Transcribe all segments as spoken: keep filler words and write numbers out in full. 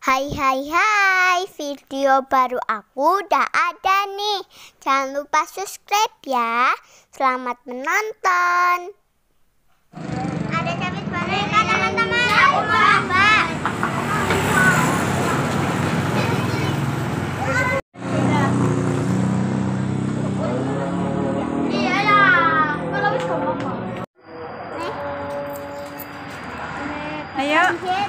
Hai hai hai, video baru aku udah ada nih. Jangan lupa subscribe ya. Selamat menonton. Ada cabai boneka teman-teman. Aku mau coba. Iya lah. Kalau wis ngomong. Nih. Ayo.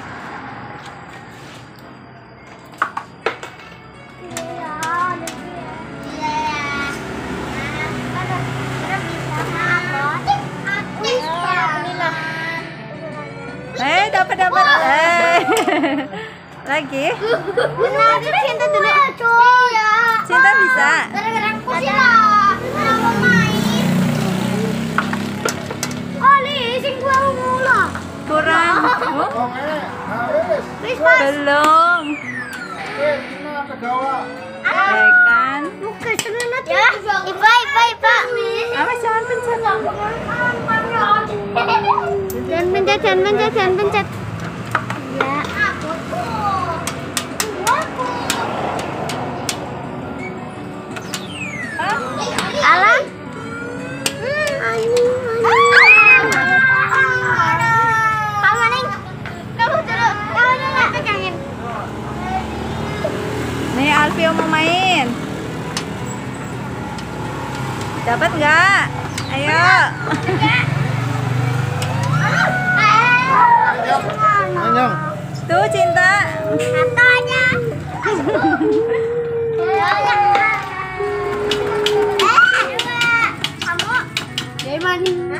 Eh, dapat dapat. Eh. Lagi. Lagi Cinta dulu. Iya. Cinta bisa. Gara-gara aku sih lah. Mau main. Oli, sing gua mula. Kurang. Oh, belum. Eh kan. Ya, Ipa, Ipa, Ipa. Awas jangan pencet. Jangan pencet, jangan pencet, jangan pencet. Ya. Alam. Kamu Neng. Kamu dulu. Kamu dulu pegangin. Nih Alfio mau main. Dapat nggak? Ayo. Tuh Cinta. Satu aja. Kamu dari mana?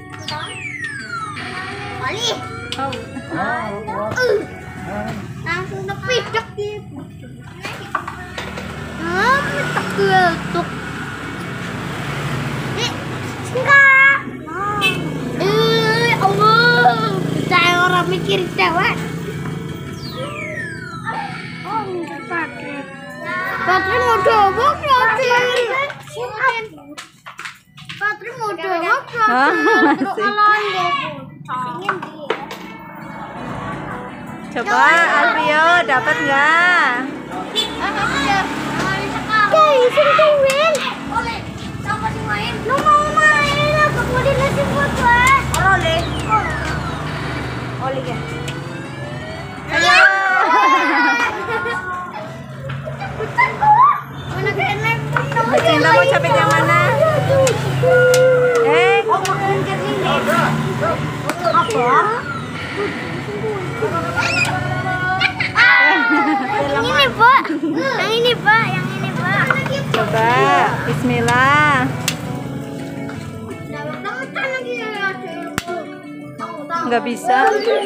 Oli. Oh. Langsung tepidak gitu. Ah, tegetuk. Nih, enggak. Eh, Allah. Saya orang mikir cewek. Oh, enggak pakai. Patri mau coba berarti. Patri mau coba berarti. Coba Alfio dapat nggak? Guys, tungguin. Oleh, siapa sih main? Lu mau main? Apa mau dinasih buat gue? Oleh. Oleh ya. Ayo. Mana kenek? Cinta mau capek yang mana? Eh, Apa? Yang ini, Pak. Yang ini, Pak. Yang ini, Pak. coba. Bismillah. Nggak bisa.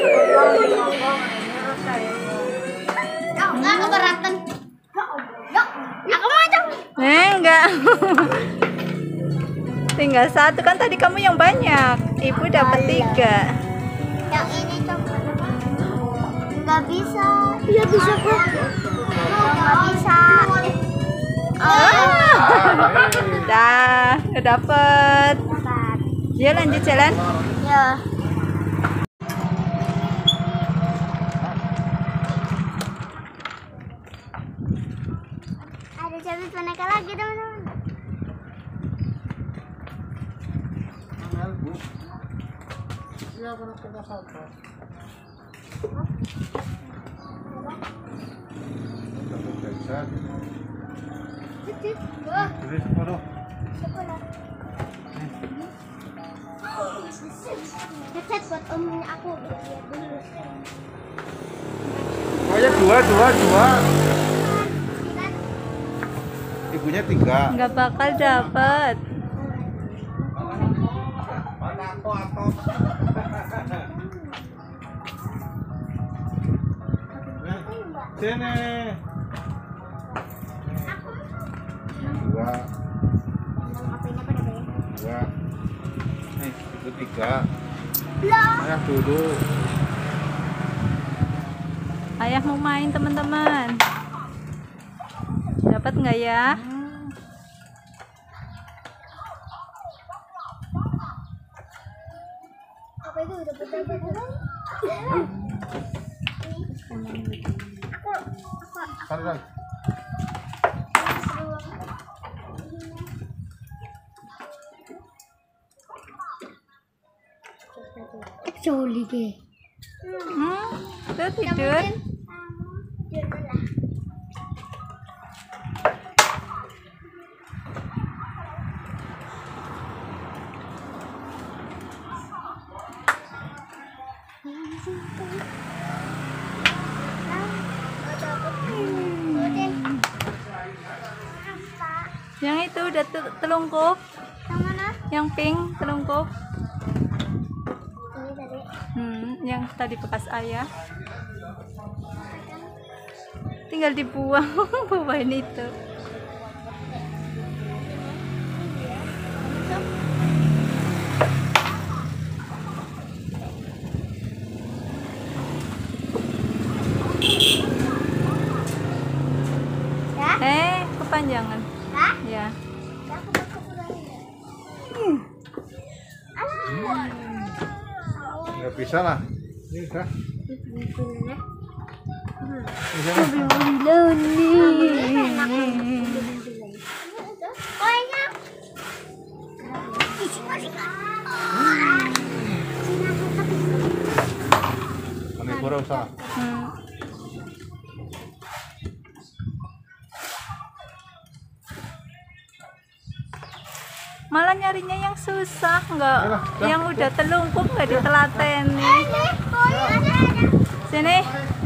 Nggak keberatan. Aku mau coba. Eh, enggak. Tinggal satu kan tadi kamu yang banyak. Ibu dapat tiga. Yang ini coba. Nggak bisa. Iya bisa kok. Nggak bisa. Ah. Dah, udah dapet. Ya lanjut jalan. Ya. Ada cabai boneka lagi teman-teman. Headset buat omnya aku biar lihat dulu. Oh ya dua, dua, dua. Ibunya tiga. Nggak bakal dapet. Sini. Dua. Dua. Nih, itu tiga. Ayah dulu. Ayah mau main teman-teman. Dapat nggak ya? Apa itu dapat dapat? Aku Tarik lagi. Joli deh. Hmm, tuh tidur. Yang itu udah te- telungkup. Yang mana? Yang pink telungkup. Ini tadi. Hmm, yang tadi bekas ayah. Tinggal dibuang buahin itu. Ya? Eh, kepanjangan. Hah? Ya. Aku mau ke pulang. Alah. Nggak bisa lah. Ini udah. Bisa Koinnya. Manipura usah. Hmm. Malah nyarinya yang susah, nggak Ayolah, dah. yang udah telungkup nggak ditelateni. Koin ada ada. Sini.